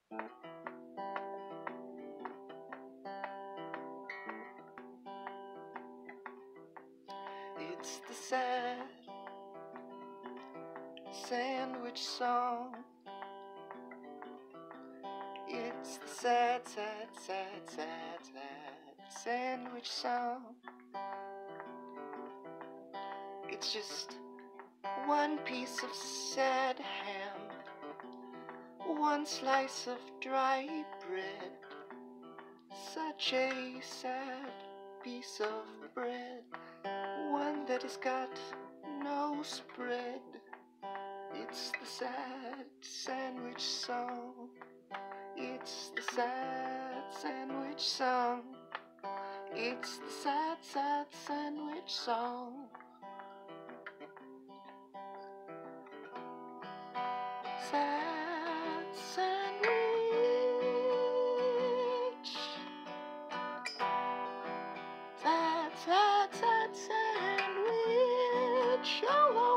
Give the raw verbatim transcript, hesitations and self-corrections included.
It's the sad sandwich song. It's the sad, sad, sad, sad, sad sandwich song. It's just one piece of sad ham, one slice of dry bread. Such a sad piece of bread, one that has got no spread. It's the sad sandwich song. It's the sad sandwich song. It's the sad, sad sandwich song. Sad sandwich. Sad, sad, sad sandwich. Oh,